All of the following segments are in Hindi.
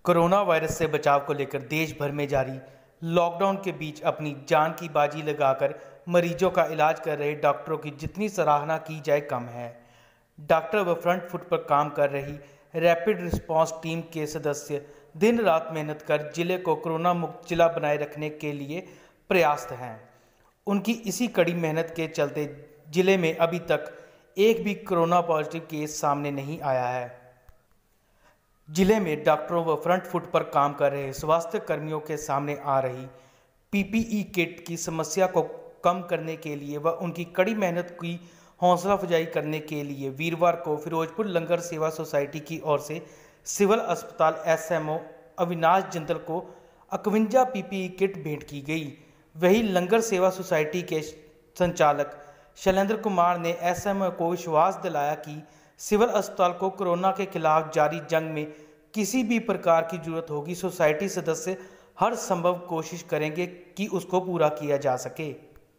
कोरोना वायरस से बचाव को लेकर देश भर में जारी लॉकडाउन के बीच अपनी जान की बाजी लगाकर मरीजों का इलाज कर रहे डॉक्टरों की जितनी सराहना की जाए कम है। डॉक्टर व फ्रंट फुट पर काम कर रही रैपिड रिस्पांस टीम के सदस्य दिन रात मेहनत कर जिले को कोरोना मुक्त जिला बनाए रखने के लिए प्रयासरत हैं। उनकी इसी कड़ी मेहनत के चलते जिले में अभी तक एक भी कोरोना पॉजिटिव केस सामने नहीं आया है। जिले में डॉक्टरों व फ्रंट फुट पर काम कर रहे स्वास्थ्य कर्मियों के सामने आ रही पीपीई किट की समस्या को कम करने के लिए व उनकी कड़ी मेहनत की हौसला अफजाई करने के लिए वीरवार को फिरोजपुर लंगर सेवा सोसाइटी की ओर से सिविल अस्पताल एसएमओ अविनाश जिंदल को 51 पीपीई किट भेंट की गई। वही लंगर सेवा सोसाइटी के संचालक शैलेंद्र कुमार ने एसएमओ को विश्वास दिलाया कि सिविल अस्पताल को कोरोना के खिलाफ जारी जंग में किसी भी प्रकार की जरूरत होगी, सोसाइटी सदस्य हर संभव कोशिश करेंगे कि उसको पूरा किया जा सके।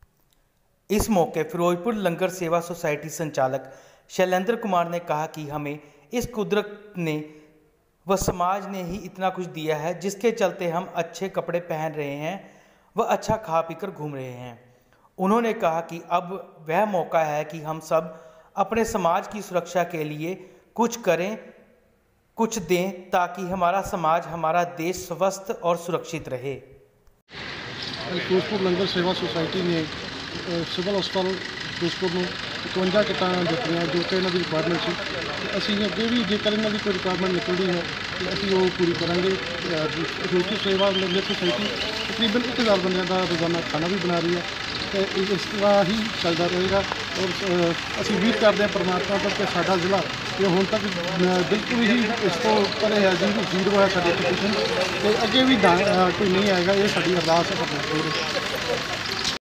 इस मौके फिरोजपुर लंगर सेवा सोसाइटी संचालक शैलेंद्र कुमार ने कहा कि हमें इस कुदरत ने व समाज ने ही इतना कुछ दिया है जिसके चलते हम अच्छे कपड़े पहन रहे हैं व अच्छा खा पीकर घूम रहे हैं। उन्होंने कहा कि अब वह मौका है कि हम सब अपने समाज की सुरक्षा के लिए कुछ करें, कुछ दें ताकि हमारा समाज, हमारा देश स्वस्थ और सुरक्षित रहे। फिरोजपुर लंगर सेवा सोसाइटी ने सिविल अस्पताल फिरोजपुर में 51 किटां दित्तियां जो कि इन्हों की रिक्वायरमेंट से असी अगे भी जेकर इन्हों की कोई रिक्वायरमेंट निकलती है तो असी वो पूरी करांगे। फिरोजपुर सेवा लंगर सोसाइटी तकरीबन 1000 बंदों का रोज़ाना खाना भी बना रही है तो इस तरह ही चलता रहेगा। और असी उम्मीद करते हैं परमात्मा तो कि साडा जिला ये हुण तक बिल्कुल ही इस तो परे है जीरो है साडी पोजीशन तो अगे भी कोई नहीं आएगा। ये साडी अरदास है।